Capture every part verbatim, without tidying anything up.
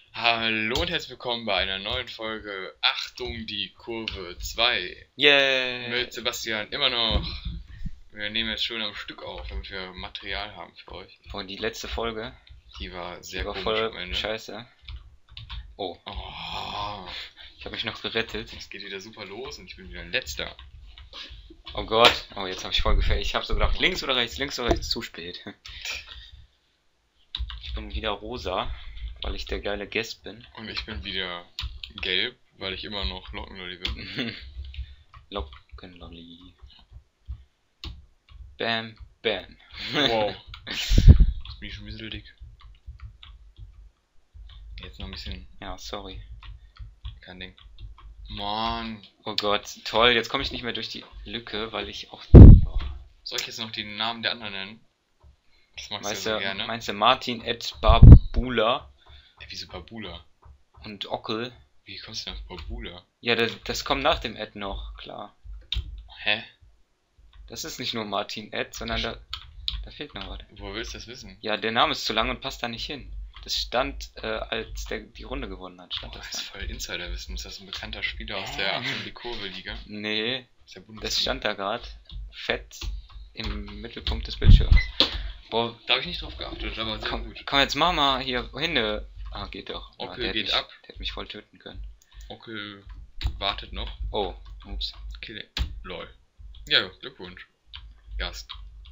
Hallo und herzlich willkommen bei einer neuen Folge Achtung, die Kurve zwei Yeah! mit Sebastian immer noch. Wir nehmen jetzt schön am Stück auf, damit wir Material haben für euch. Oh, die letzte Folge. Die war sehr Die war komisch voll am Ende. scheiße. Oh, Oh, ich habe mich noch gerettet. es geht wieder super los und ich bin wieder letzter. Oh Gott. Oh, jetzt habe ich voll gefällt. Ich habe so gedacht, links oder rechts, links oder rechts, zu spät. Ich bin wieder rosa, weil ich der geile Guest bin. Und ich bin wieder gelb, weil ich immer noch Lockenlolli bin. Lockenlolli. Bam, bam. Wow. Jetzt bin ich schon ein bisschen dick. Jetzt noch ein bisschen. Ja, sorry. Kein Ding. Mann. Oh Gott, toll. Jetzt komme ich nicht mehr durch die Lücke, weil ich auch... Soll ich jetzt noch die Namen der anderen nennen? Das magst Meinst du ja du, so gerne. meinst du Martin Ed Barbula Ey, wieso Babula? und Ockel? Wie kommst du denn auf Babula? Ja, das, das kommt nach dem Ed noch, klar. Hä? Das ist nicht nur Martin Ed, sondern da, da fehlt noch was. Woher willst du das wissen? Ja, der Name ist zu lang und passt da nicht hin. Das stand, äh, als der die Runde gewonnen hat, stand Boah, das das ist da. voll Insiderwissen. Ist das ein bekannter Spieler aus der Achtung die Kurve Liga? Nee, Aus der Bundesliga? das stand da gerade fett im Mittelpunkt des Bildschirms. Boah, Da habe ich nicht drauf geachtet, aber sehr komm, gut. komm jetzt mach mal hier hin. äh. Ah, geht doch. Ah, Okay, der hat geht mich, ab. Der hat mich voll töten können. Okay, wartet noch. Oh, ups. Okay, lol. Ja, Glückwunsch. Gast.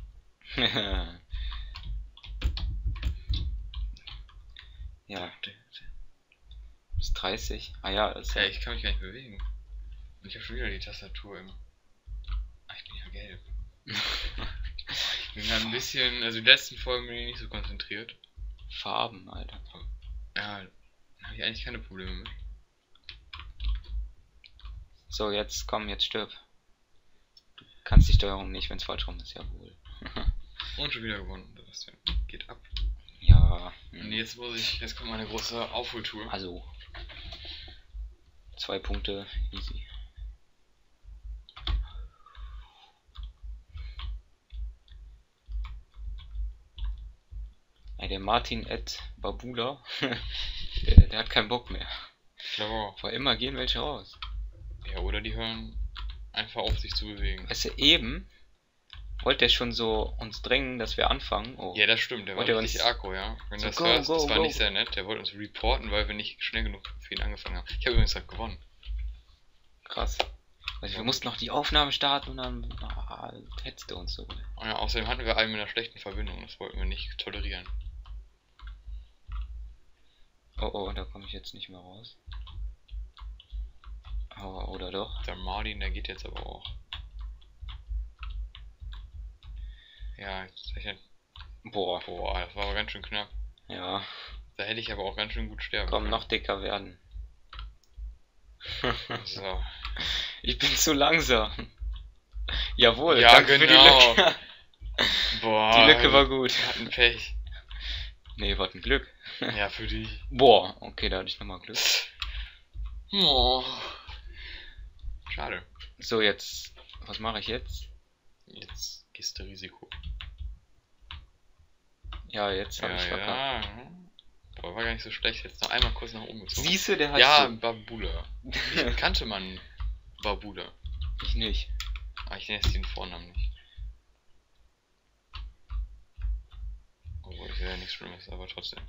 Ja, bis dreißig. Ah ja, das ist Hey, ja. ich kann mich gar nicht bewegen. Und ich habe schon wieder die Tastatur im... Ah, ich bin ja gelb. Ich bin da ein bisschen... Also die letzten Folgen bin ich nicht so konzentriert. Farben, Alter. Ja, da habe ich eigentlich keine Probleme mit. So, jetzt komm, jetzt stirb. Du kannst die Steuerung nicht, wenn es falsch rum ist, jawohl. Und schon wieder gewonnen, Sebastian. Geht ab. Ja. Und jetzt muss ich, jetzt kommt meine große Aufholtour. Also. Zwei Punkte, easy. Ey, der Martin Ed Babula, der, der hat keinen Bock mehr. Ich glaube auch. Vor immer gehen welche raus. Ja, oder die hören einfach auf, sich zu bewegen. Weißt du, eben wollte er schon so uns drängen, dass wir anfangen. Oh. Ja, das stimmt, der war Wollte er richtig uns- aggro, ja. Wenn So, du das go, hörst, go, das war go. nicht sehr nett. Der wollte uns reporten, weil wir nicht schnell genug für ihn angefangen haben. Ich habe übrigens gerade gewonnen. Krass. Also wir mussten noch die Aufnahme starten und dann ah, hetzte uns so. Und ja, außerdem hatten wir einen mit einer schlechten Verbindung. Das wollten wir nicht tolerieren. Oh oh, da komme ich jetzt nicht mehr raus. Oh, oder doch? Der Martin, der geht jetzt aber auch. Ja, jetzt ich halt, Boah, boah, das war aber ganz schön knapp. ja. Da hätte ich aber auch ganz schön gut sterben Komm, können. noch dicker werden. So. Ich bin zu langsam. Jawohl, Ja, danke genau. für die Lücke. Boah. Die Lücke war gut. Wir hatten Pech. Nee, war ein Glück. Ja, für dich. Boah, okay, da hatte ich nochmal Glück. Oh. Schade. So, jetzt, was mache ich jetzt? Jetzt gehst du Risiko. Ja, jetzt habe Ja, ich verkackt. ja. Boah, war gar nicht so schlecht. Jetzt noch einmal kurz nach oben gezogen. Siehst du, der hat Ja, so- Babula. Ich kannte man Babula. Ich nicht. Aber ich nenne jetzt den Vornamen nicht. Obwohl, ist ja nichts Schlimmes, aber trotzdem.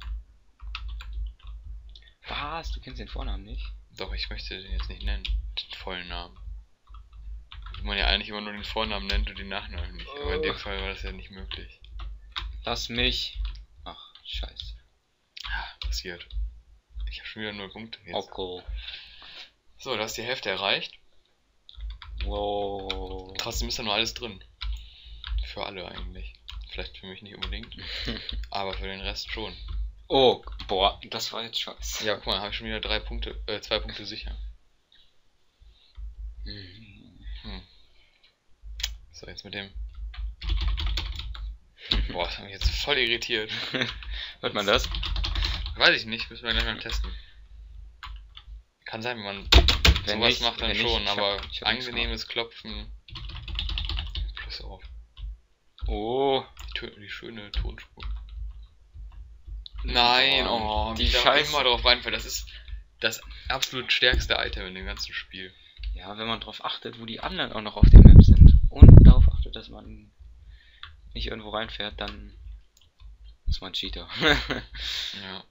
Was? Du kennst den Vornamen nicht? Doch, ich möchte den jetzt nicht nennen. Den vollen Namen. Wo man ja eigentlich immer nur den Vornamen nennt und den Nachnamen nicht. Aber in dem Oh. Fall war das ja nicht möglich. Lass mich. Ach, scheiße. Ja, passiert. Ich habe schon wieder null Punkte jetzt. Ockel. So, du hast die Hälfte erreicht. Wow. Trotzdem ist da nur alles drin. Für alle eigentlich. Vielleicht für mich nicht unbedingt. Aber für den Rest schon. Oh, boah, das war jetzt scheiße. Ja, guck mal, habe ich schon wieder drei Punkte, äh, zwei Punkte sicher. Mhm. Hm. So, jetzt mit dem. Boah, das hat mich jetzt voll irritiert. Hört man das? Weiß ich nicht, müssen wir gleich mal testen. Kann sein, wenn man Wenn sowas nicht, macht dann wenn nicht, schon, ich hab- aber ich hab nichts angenehmes Klopfen. Plus auf. Oh, Die, Tö- die schöne Tonspur. Nein, Boah, oh, die die da Scheiße. immer drauf reinfällt. Das ist das absolut stärkste Item in dem ganzen Spiel. Ja, wenn man drauf achtet, wo die anderen auch noch auf der Map sind und darauf achtet, dass man nicht irgendwo reinfährt, dann ist man Cheater. Ja.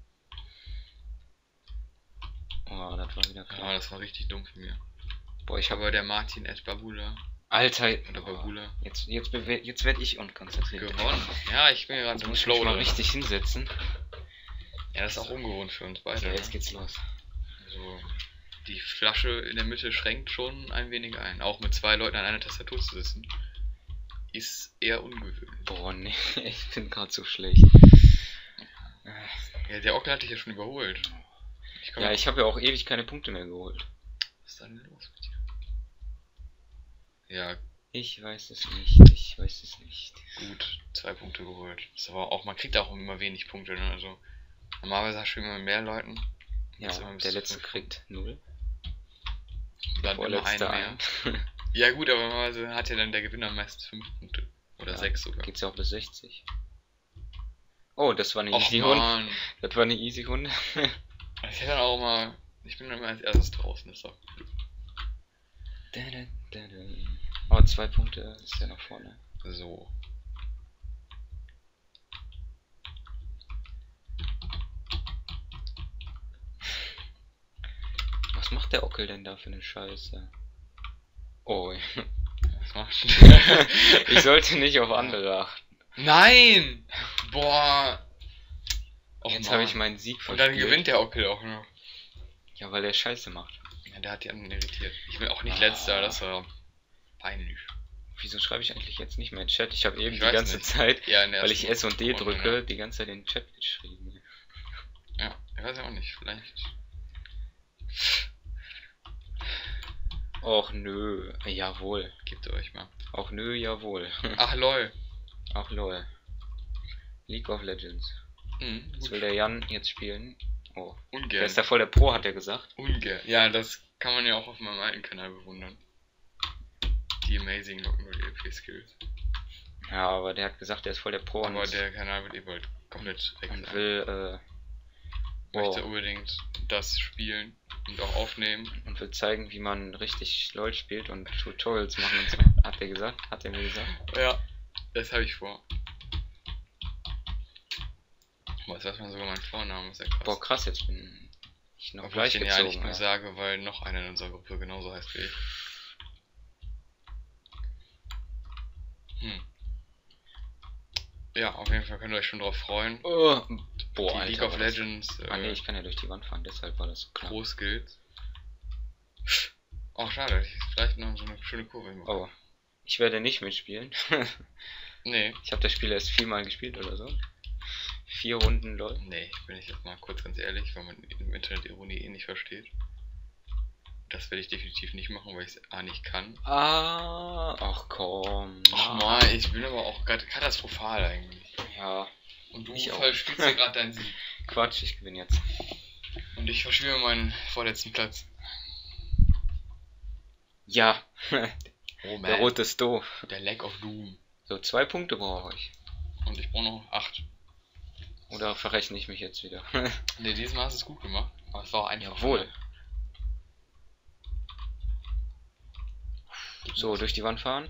Oh, das war wieder Ja, klar. das war richtig dumm von mir. Boah, ich habe Aber der Martin Ed Babula Alter, oder boah, Babula jetzt jetzt bewe- jetzt werde ich unkonzentriert. gewonnen. Ja, ich bin gerade Da so muss ich slow mich mal drin. richtig hinsetzen. Ja, das ist auch ungewohnt für uns beide. So, Ne? jetzt geht's los. Also, die Flasche in der Mitte schränkt schon ein wenig ein. Auch mit zwei Leuten an einer Tastatur zu sitzen, ist eher ungewöhnlich. Boah, nee, ich bin gerade so schlecht. Ja, der Ockel hat dich ja schon überholt. Ich komm Ja, noch- ich habe ja auch ewig keine Punkte mehr geholt. Was ist denn los mit dir? Ja, Ich weiß es nicht, ich weiß es nicht. gut, zwei Punkte geholt. Ist aber auch, man kriegt auch immer wenig Punkte, ne? Also, normalerweise hast du immer mit mehr Leuten. Ja, Jetzt haben wir bis der zu letzte fünf. kriegt null. Bleibt immer ein Vorletzter mehr. ein. Ja gut, aber normalerweise hat ja dann der Gewinner meistens fünf Punkte. Oder Ja, sechs sogar. Geht's ja auch bis sechzig. Oh, das war eine Och easy Runde. man. Das war eine easy Runde. Ich hätte dann auch mal. Ich bin dann immer als erstes draußen, ist doch gut. Oh, zwei Punkte ist der nach vorne. So. Was macht der Ockel denn da für eine Scheiße? Oh, Was machst ich sollte nicht auf andere achten. Nein! Boah! Och, Jetzt Mann. habe ich meinen Sieg Und dann verspielt. gewinnt der Ockel auch noch. Ja, weil der Scheiße macht. Ja, der hat die anderen irritiert. Ich will auch nicht Ah. letzter, das war peinlich. Wieso schreibe ich eigentlich jetzt nicht mehr in Chat? Ich habe eben Ich die weiß ganze nicht. Zeit, Ja, in der weil ich ersten S und D Runde, drücke, ne? die ganze Zeit in den Chat geschrieben. Ja, ich weiß ja auch nicht, vielleicht. Och nö, jawohl. Gebt ihr euch mal. Auch nö, jawohl. Ach lol. Ach lol. League of Legends. Mhm, Was gut. will der Jan jetzt spielen? Oh. Der Ungern. ist da voll der Pro, hat er gesagt. Ungern. Ja, das kann man ja auch auf meinem alten Kanal bewundern. Die Amazing Lock'n'Roll E P Skills. Ja, aber der hat gesagt, der ist voll der Pro Aber und, der Kanal wird eh bald komplett weg und sein. will, Ich äh, möchte oh, unbedingt das spielen und auch aufnehmen. und will zeigen, wie man richtig LOL spielt und Tutorials machen und so. Hat er gesagt? Hat er mir gesagt? Ja, das habe ich vor. Boah, jetzt weiß man sogar meinen Vornamen, ist ja krass. Boah, krass, jetzt bin ich noch Obwohl ich gleich den ja eigentlich gezogen. nur Ja. sage, weil noch einer in unserer Gruppe genauso heißt wie ich. Hm. Ja, auf jeden Fall könnt ihr euch schon drauf freuen. Oh, Die boah, Alter, League of war das- Legends äh, Ah nee, ich kann ja durch die Wand fahren, deshalb war das so klar. Pro Skills. Oh, schade, hätte ich vielleicht noch so eine schöne Kurve gemacht. Oh, ich werde nicht mitspielen. Nee, Ich habe das Spiel erst viermal gespielt oder so. Vier Runden LOL. nee, bin ich jetzt mal kurz ganz ehrlich, weil man im Internet Ironie eh nicht versteht. Das werde ich definitiv nicht machen, weil ich es A nicht kann. Ah, ach komm. Ach man, ich bin aber auch gerade katastrophal eigentlich. Ja, Und du Ich auch. verspielst ja gerade deinen Sieg. Quatsch, ich gewinne jetzt. Und ich verschwimme meinen vorletzten Platz. Ja, Oh der Rot ist doof. Der Lack of Doom. So, zwei Punkte brauche ich. Und ich brauche noch acht. Oder verrechne ich mich jetzt wieder? Ne, diesmal hast du es gut gemacht. Aber es war auch einfach. Jawohl. So, durch die Wand fahren.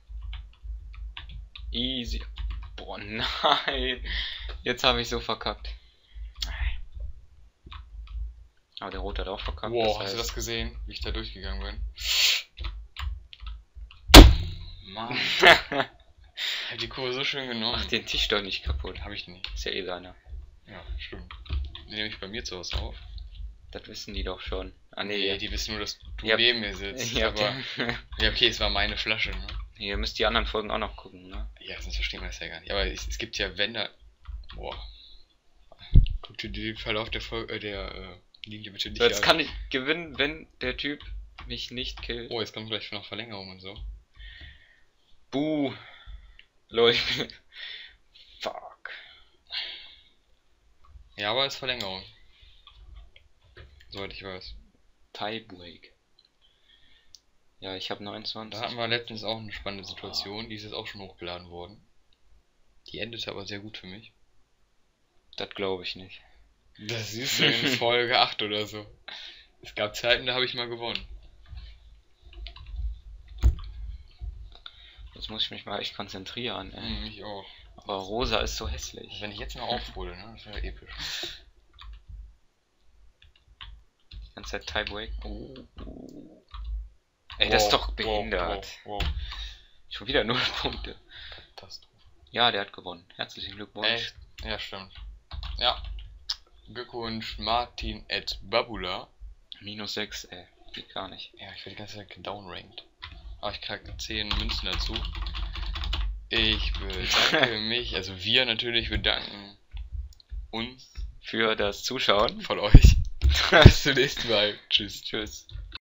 Easy. Boah, nein. Jetzt habe ich so verkackt. Aber der Rot hat auch verkackt. Wow, das hast du heißt- das gesehen, wie ich da durchgegangen bin? Mann. Ich hab die Kurve so schön genommen. Mach den Tisch doch nicht kaputt. Hab ich nicht. Ist ja eh seiner. Ja, stimmt. Den nehme ich bei mir zu Hause auf. Das wissen die doch schon. Ah Nee, nee, die wissen nur, dass du Ja. neben mir sitzt. Ihr, aber. Ja, okay, es war meine Flasche, ne? ihr müsst die anderen Folgen auch noch gucken, ne? Ja, sonst verstehen wir das ja gar nicht. Aber es, es gibt ja Wände. Boah. Guck dir den Verlauf der Folge, äh, der äh, Linie bitte nicht So, jetzt an. kann ich gewinnen, wenn der Typ mich nicht killt. Oh, jetzt kommt gleich noch Verlängerung und so. Buh. Lol, ich bin... Fuck. Ja, aber es ist Verlängerung. Soweit ich weiß. Tiebreak. Ja, ich habe neunundzwanzig. Da hatten wir letztens auch eine spannende Situation, die ist jetzt auch schon hochgeladen worden. Die endete aber sehr gut für mich. Das glaube ich nicht. Das siehst du in Folge acht oder so. Es gab Zeiten, da habe ich mal gewonnen. Jetzt muss ich mich mal echt konzentrieren, ey. Hm, ich auch. Aber Rosa ist so hässlich. Wenn ich jetzt noch aufhole, ne? Das wäre episch. Die ganze Zeit Tiebreak. Oh. Ey, Wow, das ist doch wow, behindert. Wow, wow. Schon wieder null Punkte. Katastrophe. Ja, der hat gewonnen. Herzlichen Glückwunsch. Echt? Ja, stimmt. Ja. Glückwunsch Martin at Babula. Minus sechs, ey. Geht gar nicht. Ja, ich werde die ganze Zeit gedownrankt. Aber ich kriege zehn Münzen dazu. Ich bedanke mich, also wir natürlich bedanken uns Für das Zuschauen. von euch. Bis zum nächsten Mal. Tschüss. Tschüss.